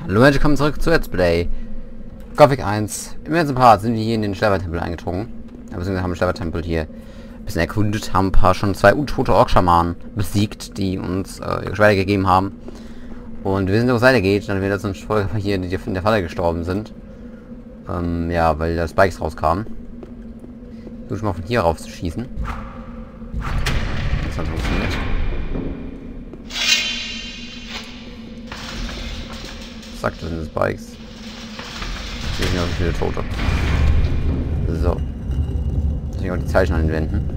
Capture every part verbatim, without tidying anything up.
Hallo Leute, willkommen zurück zu Let's Play Gothic eins. Im ersten Part sind wir hier in den Schleifer-Tempel eingedrungen. Beziehungsweise haben den Schleifer-Tempel hier ein bisschen erkundet, haben ein paar schon zwei untote Ork-Schamanen besiegt, die uns äh, ihre Schwerter gegeben haben. Und wir sind, wo es weitergeht, dann wir letzten Folge hier, die in der Falle gestorben sind. Ähm, ja, weil da Spikes rauskamen. Ich versuche mal von hier rauf zu schießen. Das hat funktioniert. Zack, das sind Spikes. Hier sind auch viele Tote. So. Deswegen auch die Zeichen an den Wänden.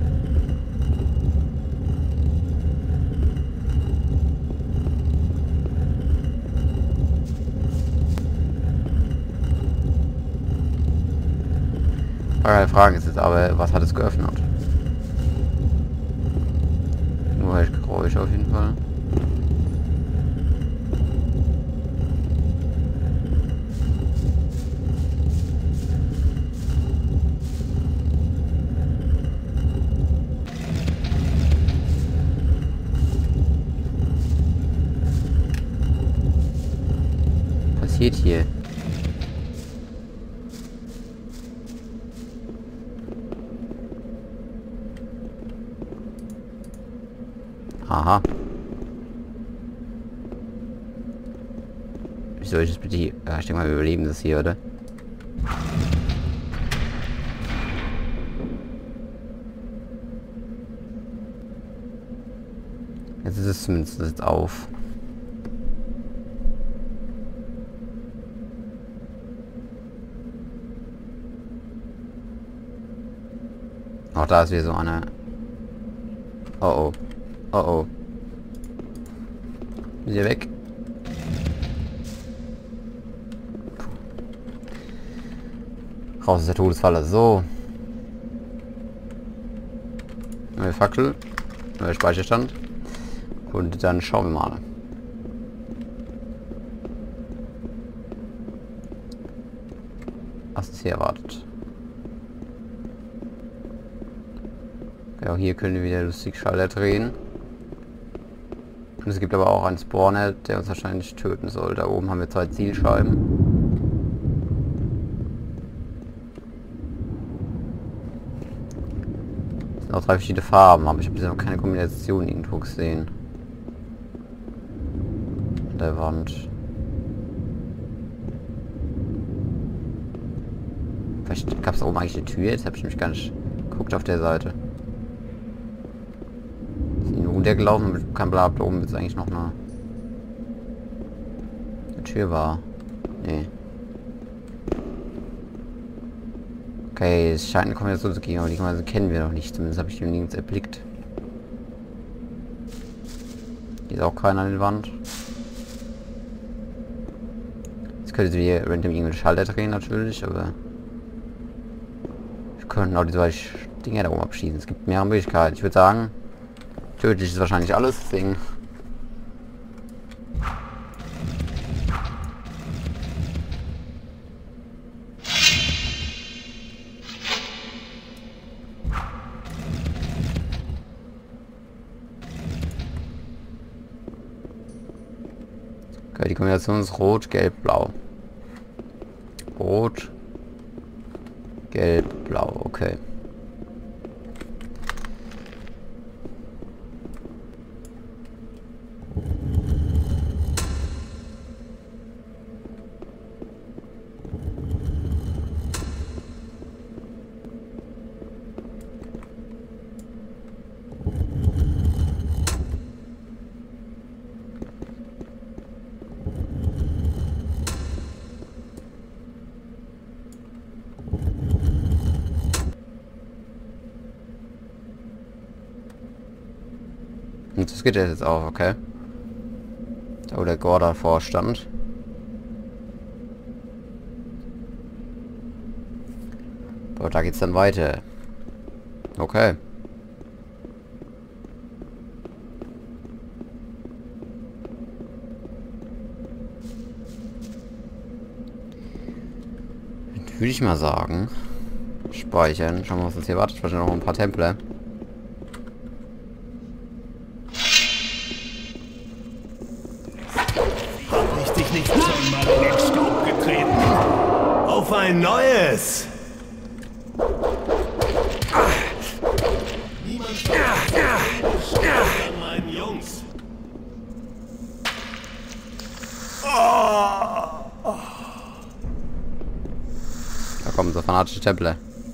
Die Frage ist jetzt aber, was hat es geöffnet? Nur halt Geräusche auf jeden Fall. Was passiert hier? Aha. Wie soll ich das bitte hier? Ja, ich denke mal, wir überleben das hier, oder? Jetzt ist es zumindest jetzt auf. Auch da ist wieder so eine... Oh oh. Oh oh. Ist er weg? Puh. Raus ist der Todesfalle. So. Neue Fackel. Neuer Speicherstand. Und dann schauen wir mal. Was ist hier erwartet? Ja, hier können wir wieder lustig Schalter drehen. Und es gibt aber auch einen Spawner, der uns wahrscheinlich töten soll. Da oben haben wir zwei Zielscheiben. Es sind auch drei verschiedene Farben, aber ich habe bisher noch keine Kombination irgendwo gesehen. An der Wand. Vielleicht gab es da oben eigentlich eine Tür, jetzt habe ich mich gar nicht geguckt auf der Seite. Runtergelaufen und kein Bla, da oben ist eigentlich noch eine, eine Tür war. Nee. Okay, es scheint eine Kombination zu geben, aber die Kombination kennen wir noch nicht. Zumindest habe ich die nirgends erblickt. Hier ist auch keiner an der Wand. Jetzt könnte sie hier random irgendwelche Schalter drehen natürlich, aber wir könnten auch die zwei Dinger da oben abschießen. Es gibt mehrere Möglichkeiten. Ich würde sagen, tödlich ist wahrscheinlich alles, deswegen. Okay, die Kombination ist Rot, Gelb, Blau. Rot, Gelb, Blau, okay. Und das geht jetzt auch, okay. Da wo der Gore davor stand. Aber da geht's dann weiter. Okay. Dann würde ich mal sagen, speichern. Schauen wir, was uns hier wartet. Wahrscheinlich noch ein paar Templer. Richtig nichts. einmal in den Staub getreten. Auf ein neues! Niemand versteht an meinen Jungs. Da kommen so fanatische Templer.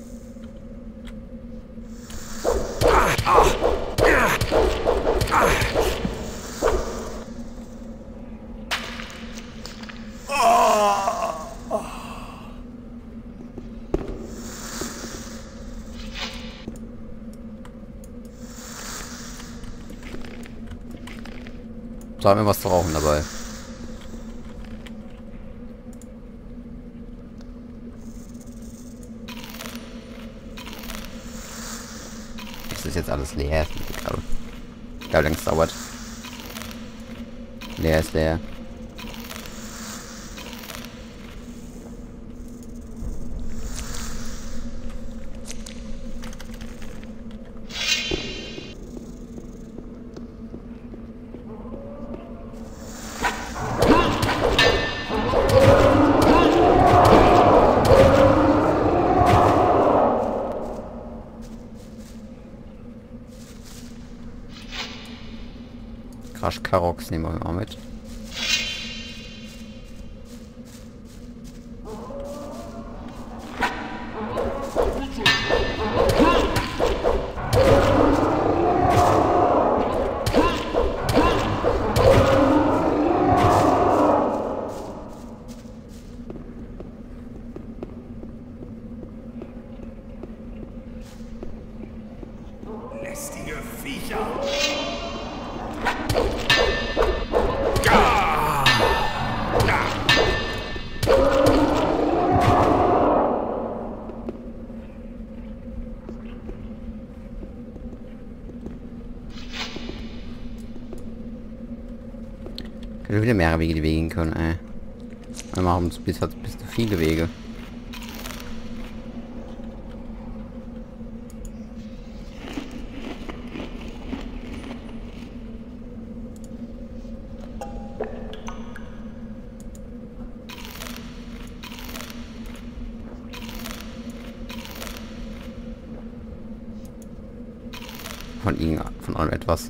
So, haben wir was zu rauchen dabei. Ist das jetzt alles leer? Ich glaube, ich glaube, längst dauert. Leer ist leer. Crash Karox nehmen wir mal mit. Lästige Viecher! Könnte wieder mehrere Wege, die wir gehen können, ey. Wir machen uns bis, bis zu viele Wege. Von ihnen, von allem etwas.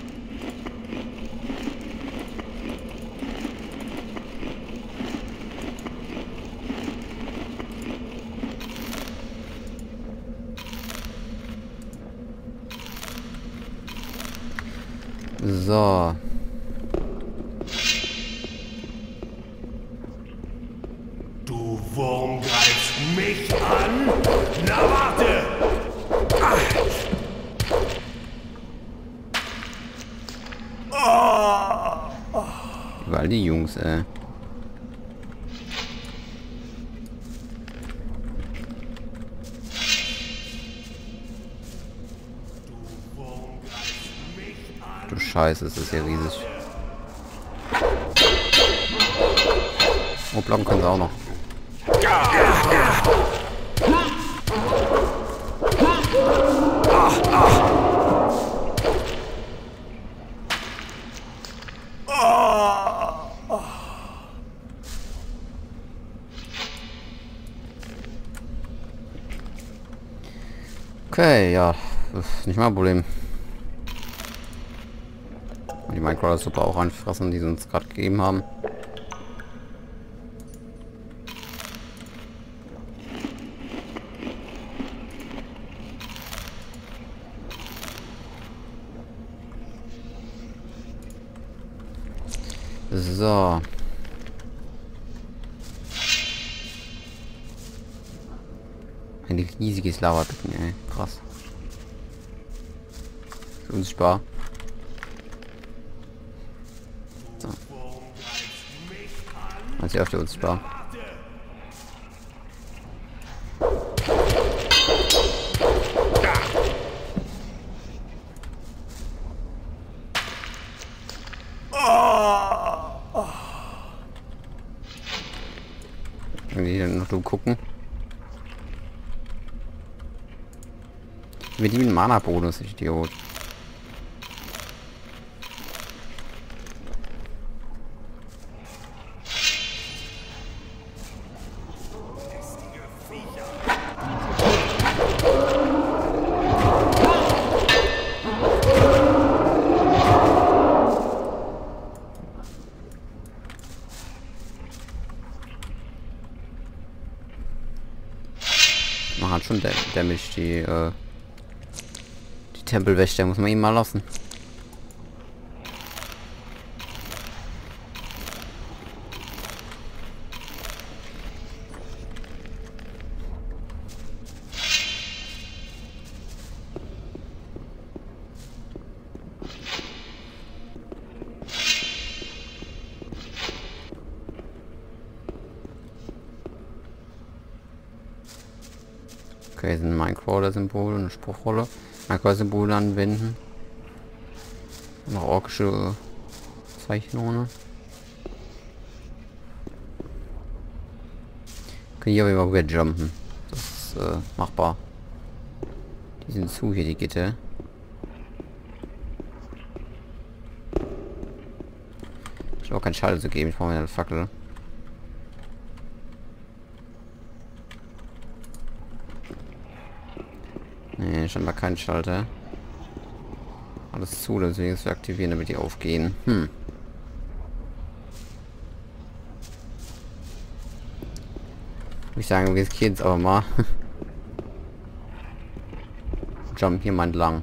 So. Du Wurm greifst mich an? Na warte! Oh. Überall die Jungs, ey. Du Scheiße, ist das hier riesig. Oh, blocken können sie auch noch. Okay, ja, das ist nicht mein Problem. Die Minecrawler super auch anfressen, die sie uns gerade gegeben haben. So. Ein riesiges Lavabecken, ey. Krass. Ist unsichtbar. So. Man ist ja öfter unsichtbar. Irgendwie dann noch dumm gucken. Mit dem Mana-Bonus, Idiot. Man hat schon dämlich die, äh, die Tempelwächter, muss man ihn mal lassen. Okay, sind Minecrawler-Symbole und eine Spruchrolle. Minecrawler-Symbole anwenden. Noch orkische Zeichnungen. Können hier aber immer wieder jumpen. Das ist äh, machbar. Die sind zu hier, die Gitter. Ich habe auch keinen Schalter zu geben, ich brauche mir eine Fackel. Nee, scheinbar kein Schalter. Alles zu, deswegen ist wir aktivieren, damit die aufgehen. Hm. Ich sagen, wir riskieren es aber mal. Jump hier mal entlang.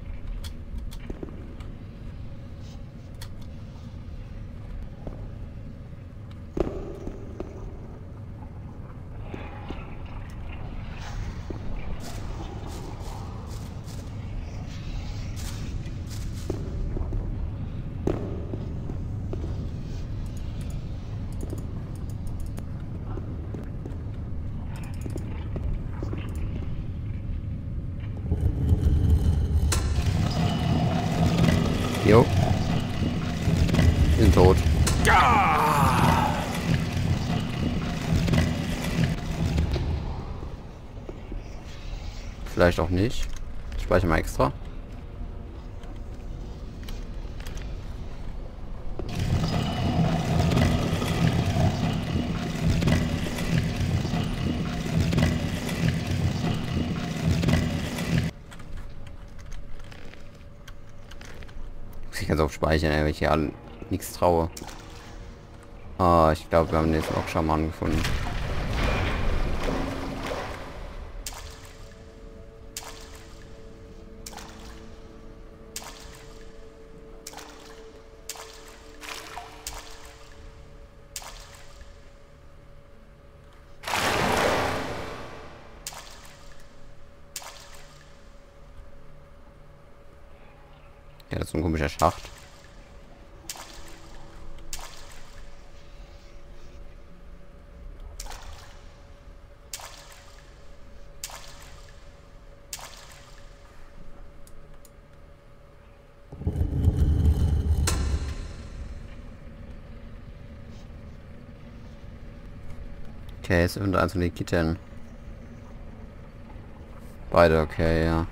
Jo. Wir sind tot. Vielleicht auch nicht. Ich speichere mal extra. Ich kann es auch speichern, weil ich hier alle nichts traue. Ah, ich glaube, wir haben den nächsten Orkschaman gefunden. Ja, das ist ein komischer Schacht. Okay, es sind eins von den Gittern. Beide, okay, ja.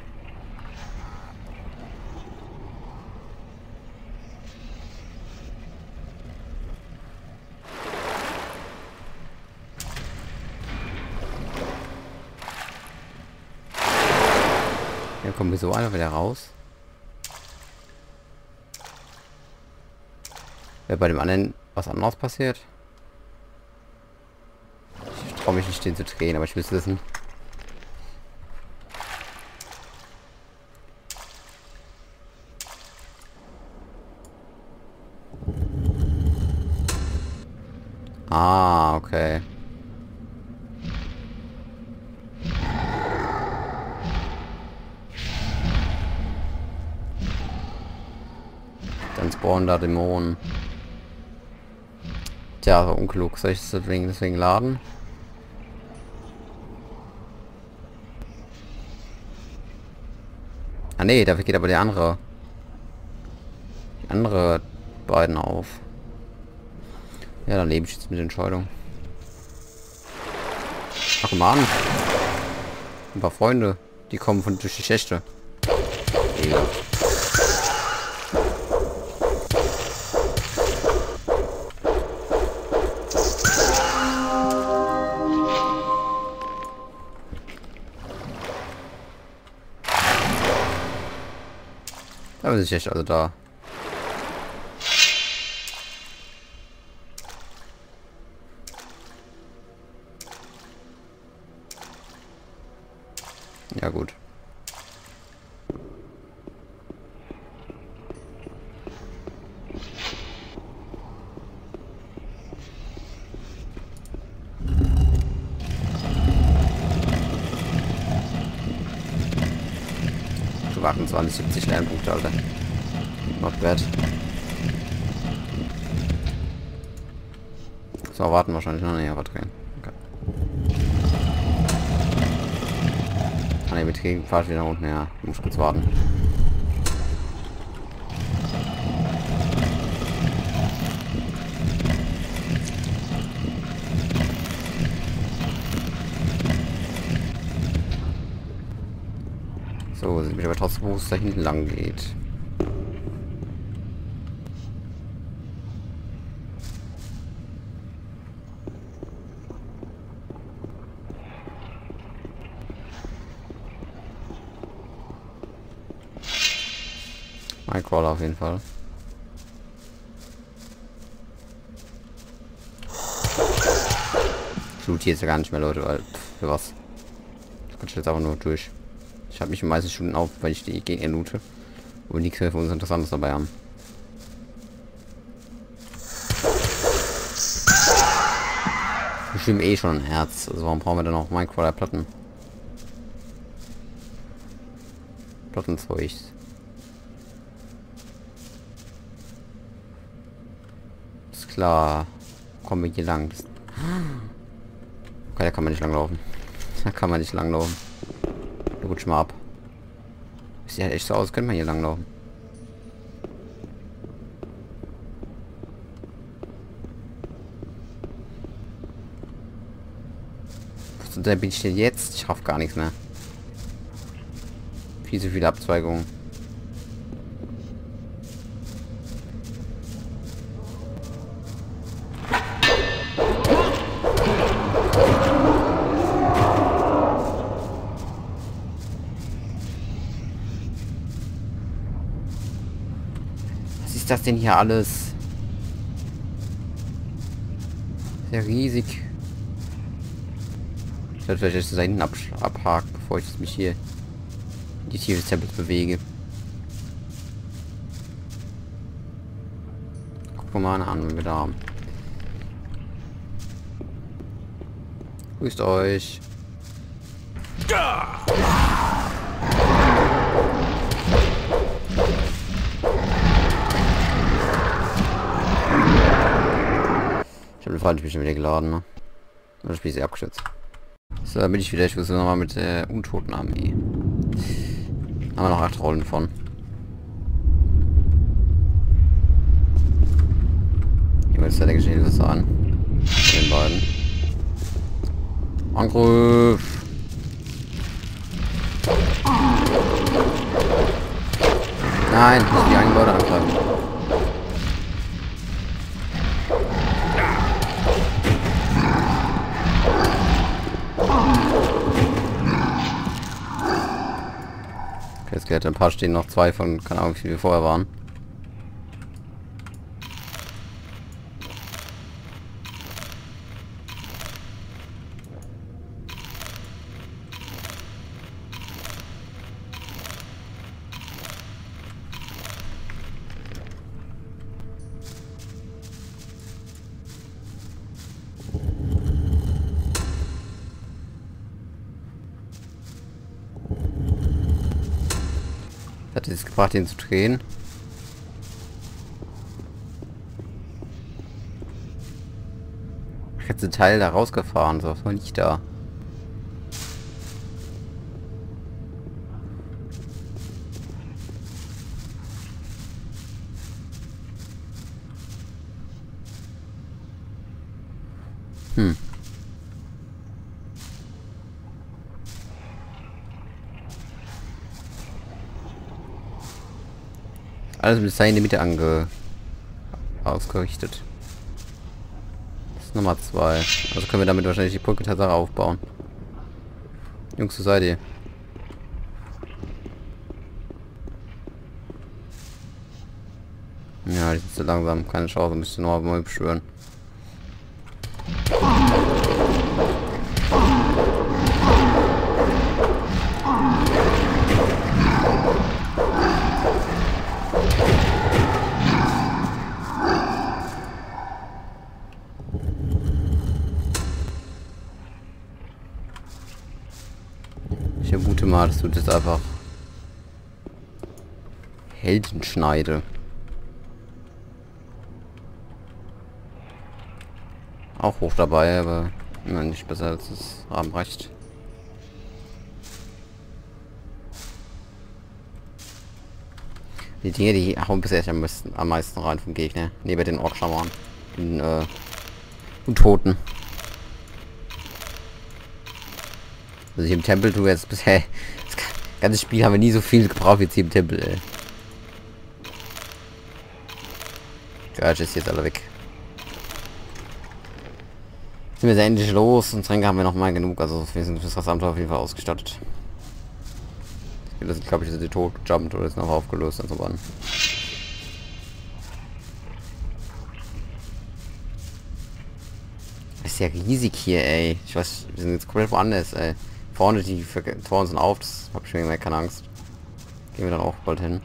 Ja, kommen wir so einfach wieder raus. Wäre bei dem anderen was anderes passiert? Ich traue mich nicht, den zu drehen, aber ich will es wissen. Ah, okay. Dann spawnen da Dämonen. Tja, so unklug. Soll ich das deswegen, deswegen laden? Ah nee, dafür geht aber der andere. Die andere beiden auf. Ja, dann lebe ich jetzt mit Entscheidung. Ach, guck mal an. Ein paar Freunde, die kommen von durch die Schächte. Ja. Da ist echt also da. Ja gut. achtundzwanzig, siebzig Lernpunkte, Alter. Not bad. So, warten wahrscheinlich noch. Ne, warte rein. Okay. Ah ne, mit Regen fahre ich wieder nach unten. Ja, muss kurz warten. So, sind wir aber trotzdem, wo es da hinten lang geht. Mein Crawler auf jeden Fall. Ich loot hier jetzt ja gar nicht mehr, Leute, weil pff, für was? Das kann ich jetzt einfach nur durch. Ich habe mich meistens Stunden auf, weil ich die Gegner loote und nichts mehr für uns Interessantes dabei haben. Wir schwimmen eh schon ein Herz, also warum brauchen wir dann noch Minecrawler Platten? Plattenzeug. Ist klar. Kommen wir hier lang. Das okay, da kann man nicht lang laufen. Da kann man nicht lang laufen. Rutsch mal ab. Sieht halt echt so aus, könnte man hier lang laufen. So, da bin ich denn jetzt? Ich hoffe gar nichts mehr. Viel zu viele Abzweigungen. Was ist das denn hier alles? Sehr riesig. Ich sollte vielleicht das da hinten ab abhaken, bevor ich mich hier in die Tiefe des Tempels bewege. Gucken wir mal an, wenn wir da haben. Grüßt euch. Ich habe den Fall, ich bin schon wieder geladen, ne? Das Spiel ist ja abgestürzt. So, da bin ich wieder. Ich versuche nochmal mit der äh, untoten Armee. Haben wir noch acht Rollen von. Ich will jetzt der Geschichte was sagen. Von den beiden. Angriff! Nein, ich muss die eigenen Leute angreifen. Okay, jetzt geht ein paar stehen noch zwei von, keine Ahnung, wie viele vorher waren. Hat es gebracht, ihn zu drehen. Ich hätte den Teil da rausgefahren, so was war nicht da. Hm. Alles bis dahin in der Mitte ange ausgerichtet. Das ist Nummer zwei. Also können wir damit wahrscheinlich die Brücke Tatsache aufbauen. Jungs, wo seid ihr? Ja, die sind zu langsam. Keine Chance, müsste noch mal beschwören. vermute mal, dass du das einfach Heldenschneide. Auch hoch dabei, aber immer nicht besser als das Rahmenrecht. Die Dinge, die hauen bisher am meisten, am meisten rein vom Gegner. Neben den Orkschamanen. Den äh, Untoten. Also hier im Tempel, du jetzt bisher... Das ganze Spiel haben wir nie so viel gebraucht wie jetzt hier im Tempel, ey. Geil, ist jetzt alle weg. Sind wir sehr endlich los und Tränke haben wir noch mal genug, also wir sind fürs Abenteuer auf jeden Fall ausgestattet. Das sind, glaube ich, sind die tot gejumpt oder ist noch aufgelöst und so weiter. Das ist ja riesig hier, ey. Ich weiß, wir sind jetzt komplett woanders, ey. Vorne die Toren sind auf, das habe ich mir keine Angst. Gehen wir dann auch bald hin.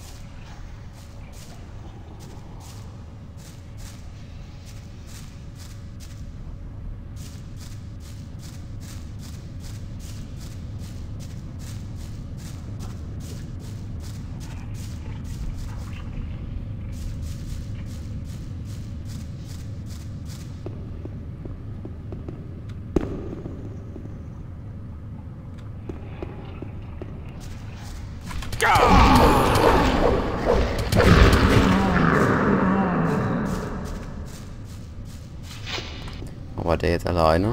War der jetzt alleine?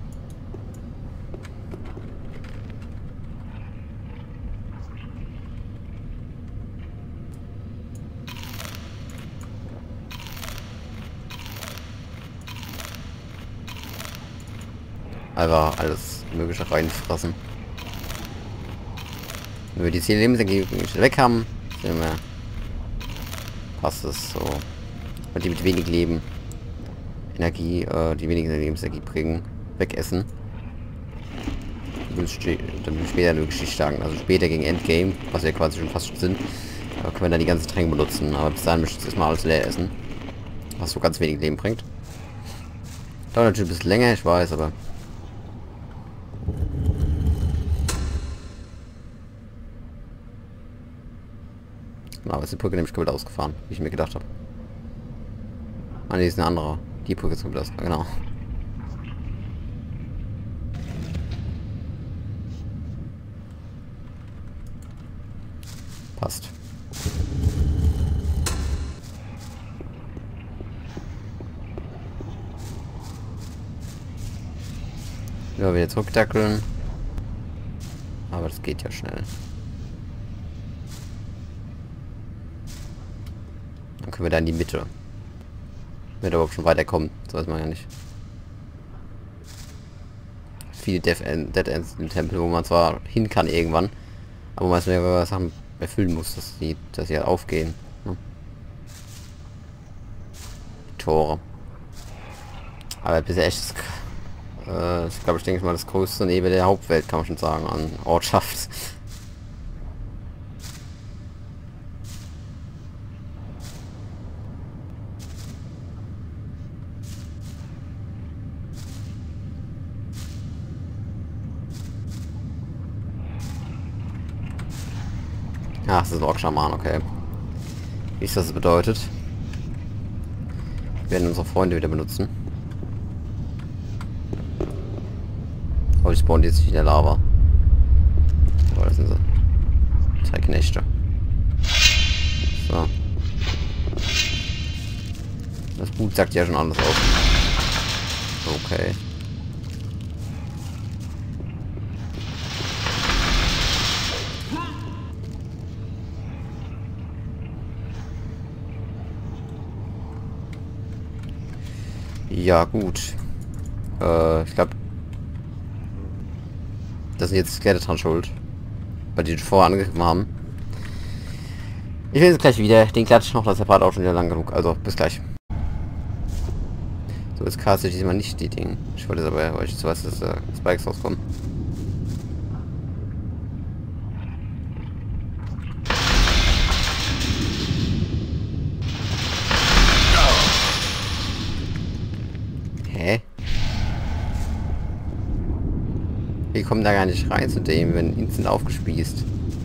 Einfach alles mögliche reinfressen. Wenn wir die zehn Lebensergebnisse weg haben, sehen wir, passt es so. Und die mit wenig Leben, Energie, äh, die weniger Lebensenergie bringen, wegessen. Dann später eine Geschichte sagen, also später gegen Endgame, was wir quasi schon fast schon sind, äh, können wir dann die ganzen Tränke benutzen. Aber bis dahin müssen wir erstmal alles leer essen, was so ganz wenig Leben bringt. Dauert natürlich ein bisschen länger, ich weiß, aber aber ist die Brücke nämlich komplett ausgefahren, wie ich mir gedacht habe. Ah, ne, ist eine andere. Die Brücke ist komplett ausgefahren, genau. Passt. Ja, wieder zurückdackeln. Aber das geht ja schnell. Dann können wir da in die Mitte. Wenn wir überhaupt schon weiterkommen, das weiß man ja nicht. Viele Dead Ends im Tempel, wo man zwar hin kann irgendwann, aber man mehrere Sachen erfüllen muss, dass die, dass sie halt aufgehen. Ne? Die Tore. Aber bisher echt, äh, ich glaube, ich denke mal das größte neben der Hauptwelt, kann man schon sagen, an Ortschaft. Ach, das ist ein Orkschaman, okay. Wie ist das bedeutet? Wir werden unsere Freunde wieder benutzen. Oh, ich spawn jetzt wieder Lava. Oh, das sind sie. Drei Knechte. So. Das Blut sagt ja schon alles aus. Okay. Ja, gut. Äh, ich glaube, das sind jetzt Skeleton schuld. Weil die vorher angegriffen haben. Ich will jetzt gleich wieder. Den klatsch noch, das Part auch schon wieder lang genug. Also, bis gleich. So, jetzt caste ich diesmal nicht die Dinge. Ich wollte es aber, weil ich jetzt weiß, dass äh, Spikes rauskommen. Hä? Wir kommen da gar nicht rein zu dem, wenn instant aufgespießt.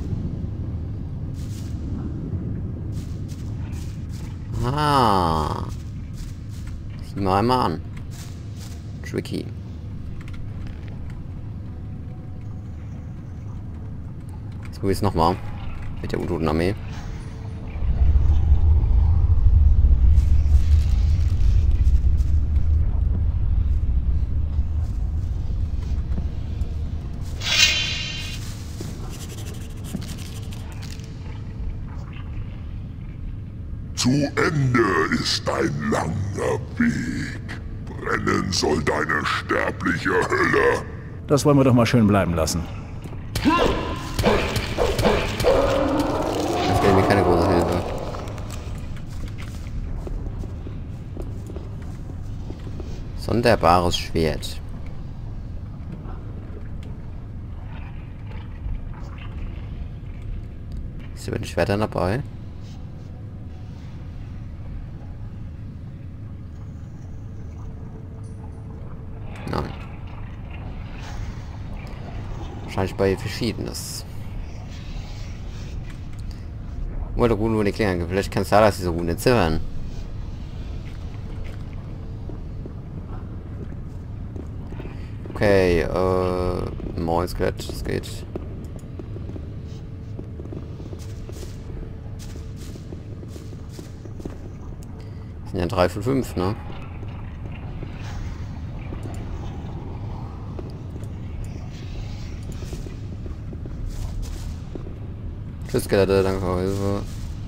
Ah. Sieh mal einmal an. Tricky. Jetzt probier es nochmal. Mit der U-Toten-Armee. Zu Ende ist ein langer Weg. Brennen soll deine sterbliche Hölle. Das wollen wir doch mal schön bleiben lassen. Das wäre mir keine große Hilfe. Sonderbares Schwert. Ist über den Schwertern dabei? Nein. Wahrscheinlich bei Verschiedenes. Oder gut, nur die Klinge. Vielleicht kannst du das diese Runde ziffern. Okay, äh... Moin Skelett, das geht. Das sind ja drei von fünf, ne? Tschüss, Skelette, danke für eure Hilfe.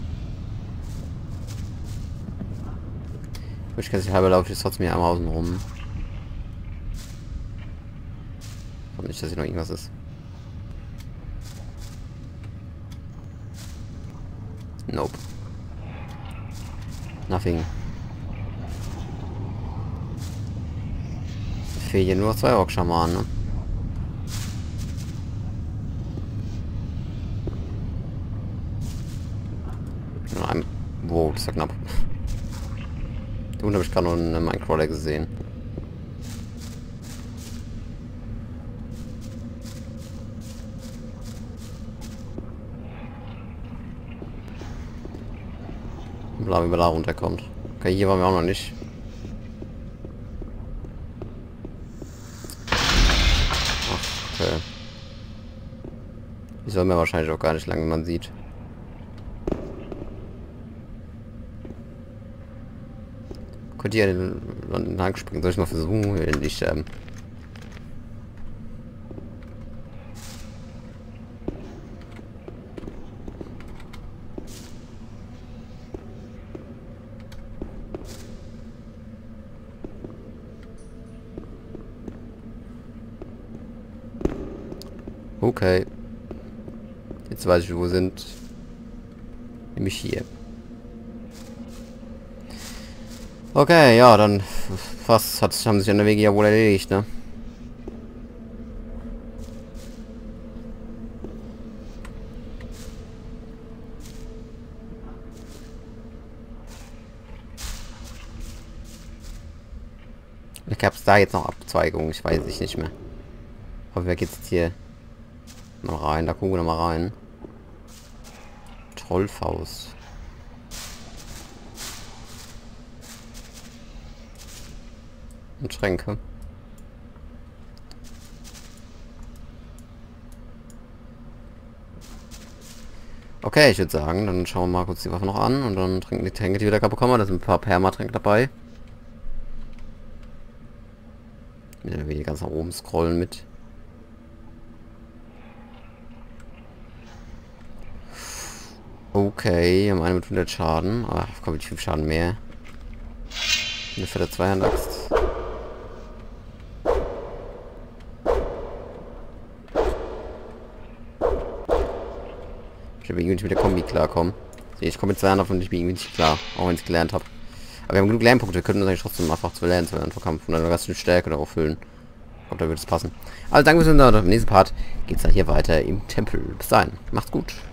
Ich kann sich halber laufen, ich trotzdem hier einmal außen rum. Ich glaube nicht, dass hier noch irgendwas ist. Nope. Nothing. Es fehlen hier nur noch zwei Ork-Schamanen, ne? Ein wow, das ist ja knapp. Da unten habe ich gerade noch einen Minecrawler gesehen. Bla, wie man da runterkommt. Okay, hier waren wir auch noch nicht. Ach, okay. Die soll mir wahrscheinlich auch gar nicht lang, wie man sieht. Könnt ihr den lang springen? Soll ich mal versuchen, hier nicht sterben? Okay. Jetzt weiß ich, wo wir sind. Nämlich hier. Okay, ja, dann fast hat, haben sich an der Wege ja wohl erledigt, ne? Gab es da jetzt noch Abzweigungen? Ich weiß es nicht mehr. Aber wer geht jetzt hier mal rein? Da gucken wir mal rein. Trollfaust. Und Schränke. Okay, ich würde sagen, dann schauen wir mal kurz die Waffe noch an und dann trinken die Tränke, die wir da gerade bekommen. Da sind ein paar Permatränke dabei. Wenn wir die ganz nach oben scrollen mit. Okay, haben eine mit hundert Schaden. Ah, komm, mit fünf Schaden mehr. Eine für der Zweihand-Axt. Ich will irgendwie nicht mit der Kombi klarkommen. Ich komme mit zwei Hand und ich bin irgendwie nicht klar, auch wenn ich es gelernt habe. Aber wir haben genug Lernpunkte, wir können uns eigentlich trotzdem einfach zu lernen, zu lernen vor Kampf und dann ganz viel Stärke darauf füllen. Ich glaube, da würde es passen. Also danke fürs Zusehen, im nächsten Part geht es dann hier weiter im Tempel. Bis dahin, macht's gut.